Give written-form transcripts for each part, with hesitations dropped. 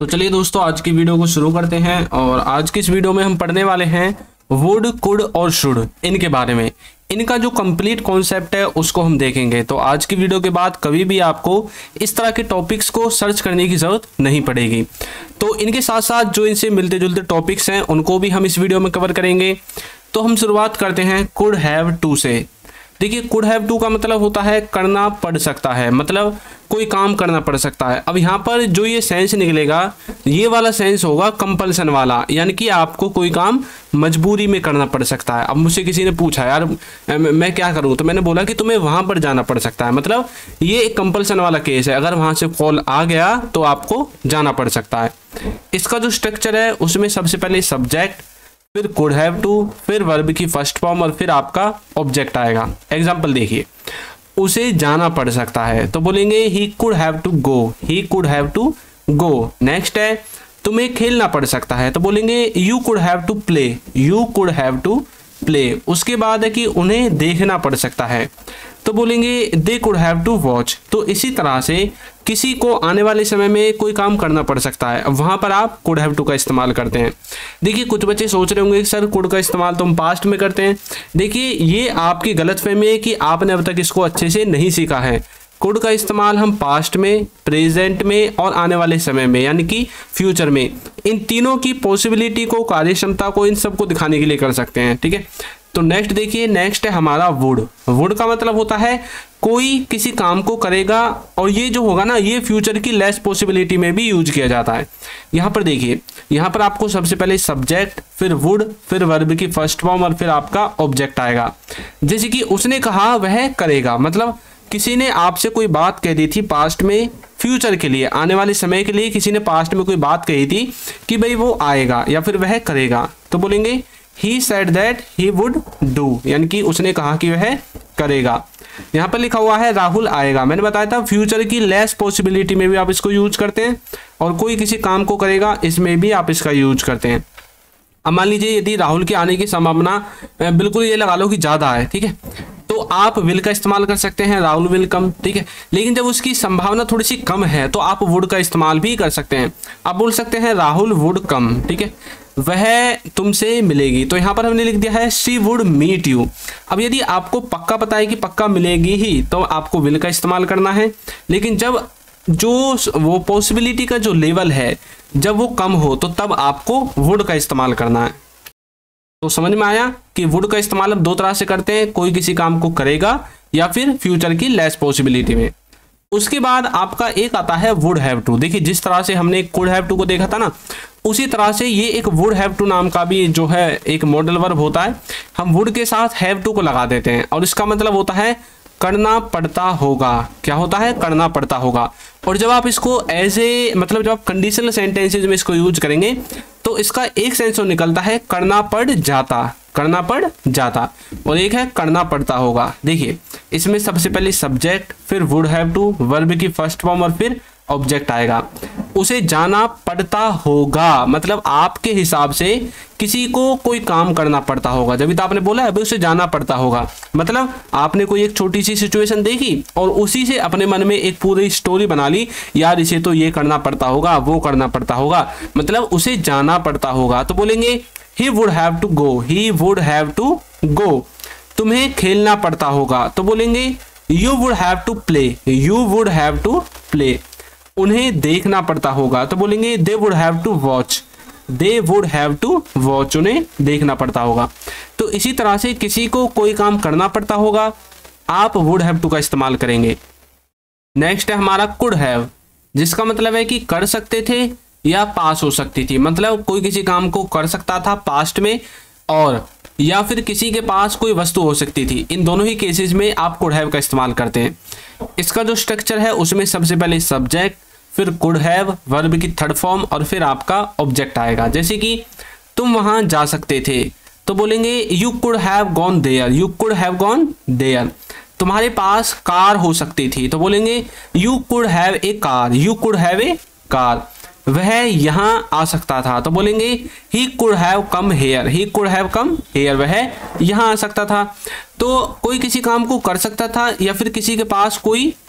तो चलिए दोस्तों, आज की वीडियो को शुरू करते हैं। और आज की इस वीडियो में हम पढ़ने वाले हैं वुड, कुड और शुड, इनके बारे में। इनका जो कंप्लीट कॉन्सेप्ट है उसको हम देखेंगे। तो आज की वीडियो के बाद कभी भी आपको इस तरह के टॉपिक्स को सर्च करने की ज़रूरत नहीं पड़ेगी। तो इनके साथ साथ जो इनसे मिलते जुलते टॉपिक्स हैं उनको भी हम इस वीडियो में कवर करेंगे। तो हम शुरुआत करते हैं कुड हैव टू से। देखिए, कुड हैव टू का मतलब होता है करना पड़ सकता है, मतलब कोई काम करना पड़ सकता है। अब यहाँ पर जो ये सेंस निकलेगा, ये वाला सेंस होगा कंपल्सन वाला, यानी कि आपको कोई काम मजबूरी में करना पड़ सकता है। अब मुझसे किसी ने पूछा, यार मैं क्या करूँ, तो मैंने बोला कि तुम्हें वहाँ पर जाना पड़ सकता है, मतलब ये एक कंपल्सन वाला केस है। अगर वहाँ से कॉल आ गया तो आपको जाना पड़ सकता है। इसका जो स्ट्रक्चर है उसमें सबसे पहले सब्जेक्ट, फिर कुड हैव टू, फिर वर्ब की फर्स्ट फॉर्म और फिर आपका ऑब्जेक्ट आएगा। एग्जाम्पल देखिए, उसे जाना पड़ सकता है तो बोलेंगे he could have to go, he could have to go. Next है तुम्हें खेलना पड़ सकता है तो बोलेंगे you could have to play, you could have to play. उसके बाद है कि उन्हें देखना पड़ सकता है तो बोलेंगे they could have to watch. तो इसी तरह से किसी को आने वाले समय में कोई काम करना पड़ सकता है, वहां पर आप कुड हैव टू का इस्तेमाल करते हैं। देखिए, कुछ बच्चे सोच रहे होंगे सर कुड का इस्तेमाल तो हम पास्ट में करते हैं। देखिए, ये आपकी गलतफहमी है कि आपने अब तक इसको अच्छे से नहीं सीखा है। कुड का इस्तेमाल हम पास्ट में, प्रेजेंट में और आने वाले समय में, यानी कि फ्यूचर में, इन तीनों की पॉसिबिलिटी को, कार्यक्षमता को, इन सबको दिखाने के लिए कर सकते हैं। ठीक है, तो नेक्स्ट देखिए, नेक्स्ट है हमारा वुड। वुड का मतलब होता है कोई किसी काम को करेगा, और ये जो होगा ना, ये फ्यूचर की लेस पॉसिबिलिटी में भी यूज किया जाता है। यहाँ पर देखिए, यहाँ पर आपको सबसे पहले सब्जेक्ट, फिर वुड, फिर वर्ब की फर्स्ट फॉर्म और फिर आपका ऑब्जेक्ट आएगा। जैसे कि उसने कहा वह करेगा, मतलब किसी ने आपसे कोई बात कह दी थी पास्ट में, फ्यूचर के लिए, आने वाले समय के लिए किसी ने पास्ट में कोई बात कही थी कि भाई वो आएगा या फिर वह करेगा, तो बोलेंगे he said that he would do, यानी कि उसने कहा कि वह करेगा। यहाँ पर लिखा हुआ है राहुल आएगा। मैंने बताया था फ्यूचर की लेस पॉसिबिलिटी में भी आप इसको यूज करते हैं, और कोई किसी काम को करेगा इसमें भी आप इसका यूज करते हैं। अब मान लीजिए यदि राहुल के आने की संभावना बिल्कुल ये लगा लो कि ज़्यादा है, ठीक है, तो आप विल का इस्तेमाल कर सकते हैं, राहुल विल कम। ठीक है, लेकिन जब उसकी संभावना थोड़ी सी कम है तो आप वुड का इस्तेमाल भी कर सकते हैं। आप बोल सकते हैं राहुल वुड कम, ठीक है, वह तुमसे मिलेगी। तो यहाँ पर हमने लिख दिया है शी वुड मीट यू। अब यदि आपको पक्का पता है कि पक्का मिलेगी ही तो आपको विल का इस्तेमाल करना है, लेकिन जब जो वो पॉसिबिलिटी का जो लेवल है जब वो कम हो तो तब आपको वुड का इस्तेमाल करना है। तो समझ में आया कि वुड का इस्तेमाल हम दो तरह से करते हैं, कोई किसी काम को करेगा या फिर फ्यूचर की लेस पॉसिबिलिटी में। उसके बाद आपका एक आता है वुड हैव टू। देखिए, जिस तरह से हमने कुड हैव टू को देखा था ना, उसी तरह से ये एक वुड हैव टू नाम का भी जो है एक मॉडल वर्ब होता है। हम वुड के साथ हैव टू को लगा देते हैं और इसका मतलब होता है करना पड़ता होगा। क्या होता है? करना पड़ता होगा। और जब आप इसको एज ए, मतलब जब आप कंडीशनल सेंटेंसेज में इसको यूज करेंगे तो इसका एक सेंस तो निकलता है करना पड़ जाता, करना पड़ जाता, और एक है करना पड़ता होगा। देखिए, इसमें सबसे पहले सब्जेक्ट, फिर वुड हैव टू, वर्ब की फर्स्ट फॉर्म और फिर ऑब्जेक्ट आएगा। उसे जाना पड़ता होगा, मतलब आपके हिसाब से किसी को कोई काम करना पड़ता होगा। जब तो आपने बोला है अभी उसे जाना पड़ता होगा, मतलब आपने कोई एक छोटी सी सिचुएशन देखी और उसी से अपने मन में एक पूरी स्टोरी बना ली, यार इसे तो ये करना पड़ता होगा, वो करना पड़ता होगा, मतलब उसे जाना पड़ता होगा। तो बोलेंगे he would have to go, he would have to go. तुम्हें खेलना पड़ता होगा तो बोलेंगे you would have to play, you would have to play. उन्हें देखना पड़ता होगा तो बोलेंगे they would have to watch, they would have to watch. उन्हें देखना पड़ता होगा। तो इसी तरह से किसी को कोई काम करना पड़ता होगा, आप वुड हैव टू का इस्तेमाल करेंगे। नेक्स्ट है हमारा कुड हैव, जिसका मतलब है कि कर सकते थे या पास हो सकती थी, मतलब कोई किसी काम को कर सकता था पास्ट में, और या फिर किसी के पास कोई वस्तु हो सकती थी। इन दोनों ही केसेस में आप कुड हैव का इस्तेमाल करते हैं। इसका जो स्ट्रक्चर है उसमें सबसे पहले सब्जेक्ट, फिर कुड हैव, वर्ब की थर्ड फॉर्म और फिर आपका ऑब्जेक्ट आएगा। जैसे कि तुम वहां जा सकते थे तो बोलेंगे you could have gone there, you could have gone there. तुम्हारे पास कार हो सकती थी तो बोलेंगे you could have a car, you could have a car. वह यहाँ आ सकता था तो बोलेंगे he could have come here, he could have come here. वह यहाँ आ सकता था। तो कोई किसी काम को कर सकता था या फिर किसी के पास कोई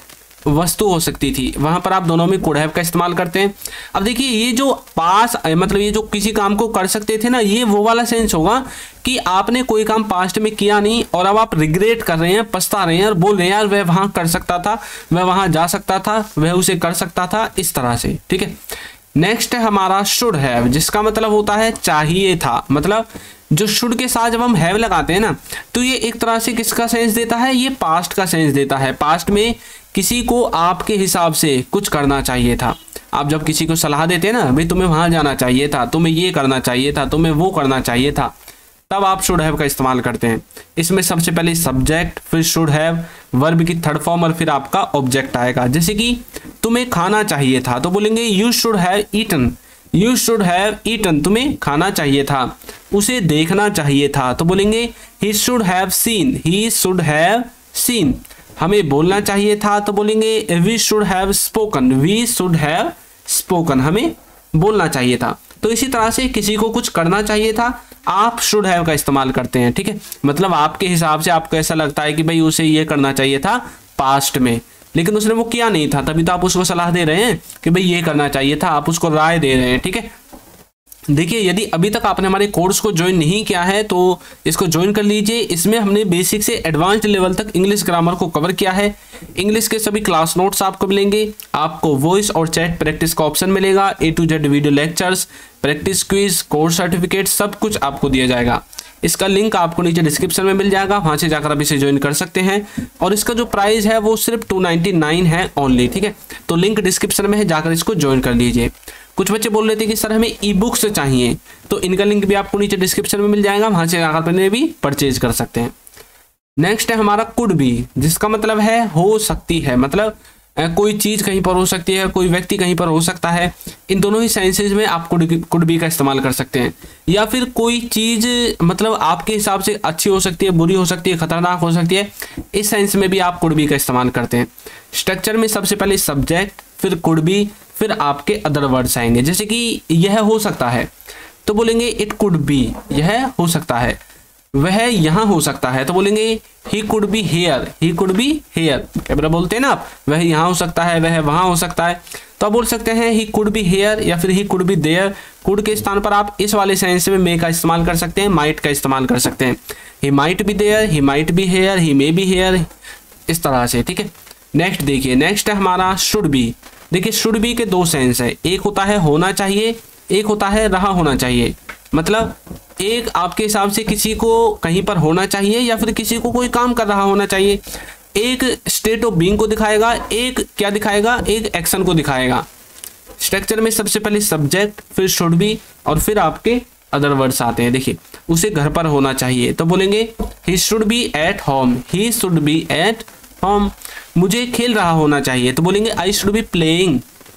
वस्तु हो सकती थी, वहां पर आप दोनों में कुड हैव का इस्तेमाल करते हैं। अब देखिए ये जो पास मतलब ये जो किसी काम को कर सकते थे ना, ये वो वाला सेंस होगा कि आपने कोई काम पास्ट में किया नहीं और अब आप रिग्रेट कर रहे हैं, पछता रहे हैं और बोल रहे हैं यार वह वहां कर सकता था, वह वहां जा सकता था, वह उसे कर सकता था, इस तरह से। ठीक है, नेक्स्ट है हमारा शुड हैव, जिसका मतलब होता है चाहिए था। मतलब जो शुड के साथ जब हम हैव लगाते हैं ना, तो ये एक तरह से किसका सेंस देता है, ये पास्ट का सेंस देता है। पास्ट में किसी को आपके हिसाब से कुछ करना चाहिए था। आप जब किसी को सलाह देते हैं ना, भाई तुम्हें वहां जाना चाहिए था, तुम्हें ये करना चाहिए था, तुम्हें वो करना चाहिए था, तब आप शुड हैव का इस्तेमाल करते हैं। इसमें सबसे पहले सब्जेक्ट, फिर शुड हैव, वर्ब की थर्ड फॉर्म और फिर आपका ऑब्जेक्ट आएगा। जैसे कि तुम्हें खाना चाहिए था तो बोलेंगे you should have eaten, you should have eaten, तुम्हें खाना चाहिए था। उसे देखना चाहिए था तो बोलेंगे he should have seen, he should have seen. हमें बोलना चाहिए था तो बोलेंगे we should have spoken, we should have spoken, हमें बोलना चाहिए था। तो इसी तरह से किसी को कुछ करना चाहिए था, आप शुड हैव का इस्तेमाल करते हैं। ठीक है, मतलब आपके हिसाब से आपको ऐसा लगता है कि भाई उसे ये करना चाहिए था पास्ट में, लेकिन उसने वो किया नहीं था, तभी तो आप उसको सलाह दे रहे हैं कि भाई ये करना चाहिए था, आप उसको राय दे रहे हैं। ठीक है, देखिए यदि अभी तक आपने हमारे कोर्स को ज्वाइन नहीं किया है तो इसको ज्वाइन कर लीजिए। इसमें हमने बेसिक से एडवांस्ड लेवल तक इंग्लिश ग्रामर को कवर किया है। इंग्लिश के सभी क्लास नोट्स आपको मिलेंगे, आपको वॉइस और चैट प्रैक्टिस का ऑप्शन मिलेगा, A to Z video lectures, practice quiz, course certificate, सब कुछ आपको दिया जाएगा। इसका लिंक आपको नीचे डिस्क्रिप्शन में मिल जाएगा, वहां से जाकर आप इसे ज्वाइन कर सकते हैं। और इसका जो प्राइस है वो सिर्फ 299 है ओनली। ठीक है, तो लिंक डिस्क्रिप्शन में है, जाकर इसको ज्वाइन कर लीजिए। कुछ बच्चे बोल रहे थे कि सर हमें ई बुक्स चाहिए, तो इनका लिंक भी आपको नीचे डिस्क्रिप्शन में मिल जाएगा, वहां से जाकर भी परचेज कर सकते हैं। नेक्स्ट है हमारा कुड बी, जिसका मतलब है हो सकती है। मतलब कोई चीज कहीं पर हो सकती है, कोई व्यक्ति कहीं पर हो सकता है। इन दोनों ही सेंसेस में आप कुड बी का इस्तेमाल कर सकते हैं। या फिर कोई चीज मतलब आपके हिसाब से अच्छी हो सकती है, बुरी हो सकती है, खतरनाक हो सकती है, इस सेंस में भी आप कुड बी का इस्तेमाल करते हैं। स्ट्रक्चर में सबसे पहले सब्जेक्ट, फिर कुड बी, फिर आपके अदर वर्ड्स आएंगे। जैसे कि यह हो सकता है तो बोलेंगे इट कुड बी, यह हो सकता है। वह यहाँ हो सकता है तो बोलेंगे he could be here, he could be here. Camera बोलते हैं ना आप, वह यहाँ हो सकता है, वह वहाँ हो सकता है, तो आप बोल सकते हैं ही कुड बी हेयर या फिर he could be there. Could के स्थान पर आप इस वाले सेंस में मे का इस्तेमाल कर सकते हैं, माइट का इस्तेमाल कर सकते हैं। He might be there, he might be here, he may be here, इस तरह से। ठीक है, नेक्स्ट देखिए, नेक्स्ट है हमारा शुड बी। देखिए शुड बी के दो सेंस है, एक होता है होना चाहिए, एक होता है रहा होना चाहिए। मतलब एक आपके हिसाब से किसी को कहीं पर होना चाहिए या फिर किसी को कोई काम कर रहा होना चाहिए। एक स्टेट ऑफ बीइंग को दिखाएगा, एक क्या दिखाएगा, एक एक्शन को दिखाएगा। स्ट्रक्चर में सबसे पहले सब्जेक्ट, फिर शुड बी और फिर आपके अदर वर्ड्स आते हैं। देखिए उसे घर पर होना चाहिए तो बोलेंगे he should be at home, he should be at home. मुझे खेल रहा होना चाहिए तो बोलेंगे I should be playing,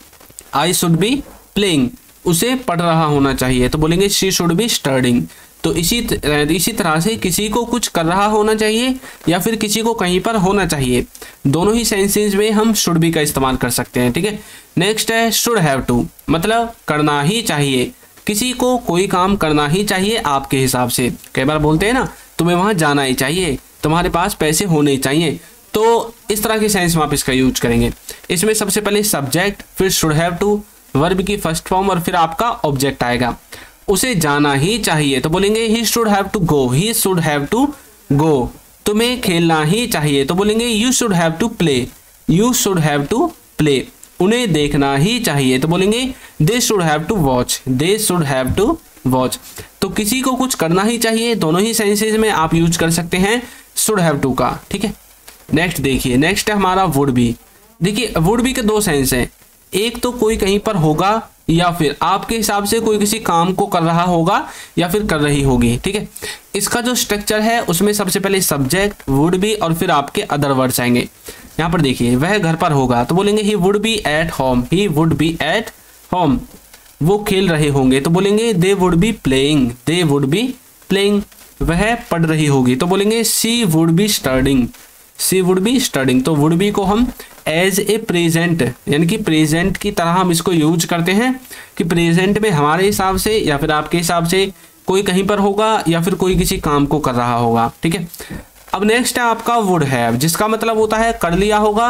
I should be playing. उसे पढ़ रहा होना चाहिए तो बोलेंगे शी शुड बी स्टडिंग। तो इसी तरह से किसी को कुछ कर रहा होना चाहिए या फिर किसी को कहीं पर होना चाहिए, दोनों ही सेंसेस में हम शुड बी का इस्तेमाल कर सकते हैं। ठीक है, नेक्स्ट है शुड हैव टू, मतलब करना ही चाहिए, किसी को कोई काम करना ही चाहिए आपके हिसाब से। कई बार बोलते हैं ना तुम्हें वहां जाना ही चाहिए, तुम्हारे पास पैसे होने ही चाहिए, तो इस तरह के सेंस में आप इसका यूज करेंगे। इसमें सबसे पहले सब्जेक्ट, फिर शुड हैव टू, वर्ब की फर्स्ट फॉर्म और फिर आपका ऑब्जेक्ट आएगा। उसे जाना ही चाहिए तो बोलेंगे he should have to go, he should have to go. तुम्हें खेलना ही चाहिए तो बोलेंगे you should have to play, you should have to play. उन्हें देखना ही चाहिए तो बोलेंगे they should have to watch, they should have to watch. तो किसी को कुछ करना ही चाहिए, दोनों ही सेंसेस में आप यूज कर सकते हैं शुड हैव टू का। ठीक है, नेक्स्ट देखिए, नेक्स्ट है हमारा वुड बी। देखिए वुड बी के दो सेंस हैं, एक तो कोई कहीं पर होगा या फिर आपके हिसाब से कोई किसी काम को कर रहा होगा या फिर कर रही होगी। ठीक है, इसका जो स्ट्रक्चर है उसमें सबसे पहले सब्जेक्ट, वुड बी और फिर आपके अदर वर्ड्स आएंगे। यहाँ पर देखिए वह घर पर होगा तो बोलेंगे he would be at home, he would be at home. वो खेल रहे होंगे तो बोलेंगे they would be playing, they would be playing. वह पढ़ रही होगी तो बोलेंगे she would be studying, she would be studying. तो वुड बी को हम एज ए प्रेजेंट यानी कि प्रेजेंट की तरह हम इसको यूज करते हैं कि प्रेजेंट में हमारे हिसाब से या फिर आपके हिसाब से कोई कहीं पर होगा या फिर कोई किसी काम को कर रहा होगा। ठीक है, अब नेक्स्ट है आपका वुड हैव, जिसका मतलब होता है कर लिया होगा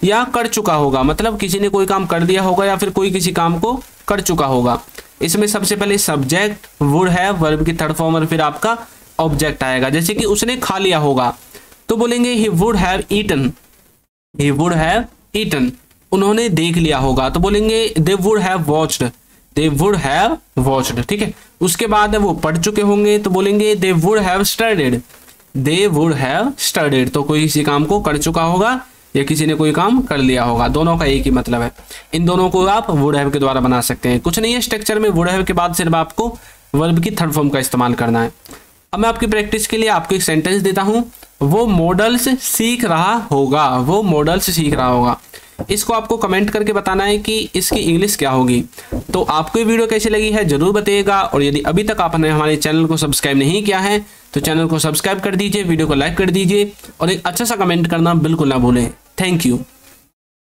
या कर चुका होगा, मतलब किसी ने कोई काम कर दिया होगा या फिर कोई किसी काम को कर चुका होगा। इसमें सबसे पहले सब्जेक्ट वुड हैव, वर्ब की थर्ड फॉर्म और फिर आपका ऑब्जेक्ट आएगा। जैसे कि उसने खा लिया होगा तो बोलेंगे he would have eaten, he would have eaten. उन्होंने देख लिया होगा तो बोलेंगे they would have watched, they would have watched. ठीक है, उसके बाद वो पढ़ चुके होंगे तो बोलेंगे they would have studied, they would have studied. तो कोई किसी काम को कर चुका होगा या किसी ने कोई काम कर लिया होगा, दोनों का एक ही मतलब है। इन दोनों को आप वुड हैव के द्वारा बना सकते हैं। कुछ नहीं है स्ट्रक्चर में, वुड हैव के बाद सिर्फ आपको वर्ब की थर्ड फॉर्म का इस्तेमाल करना है। अब मैं आपकी प्रैक्टिस के लिए आपको एक सेंटेंस देता हूं, वो मॉडल्स सीख रहा होगा, वो मॉडल्स सीख रहा होगा। इसको आपको कमेंट करके बताना है कि इसकी इंग्लिश क्या होगी। तो आपको ये वीडियो कैसी लगी है जरूर बताइएगा, और यदि अभी तक आपने हमारे चैनल को सब्सक्राइब नहीं किया है तो चैनल को सब्सक्राइब कर दीजिए, वीडियो को लाइक कर दीजिए और एक अच्छा सा कमेंट करना बिल्कुल ना भूलें। Thank you.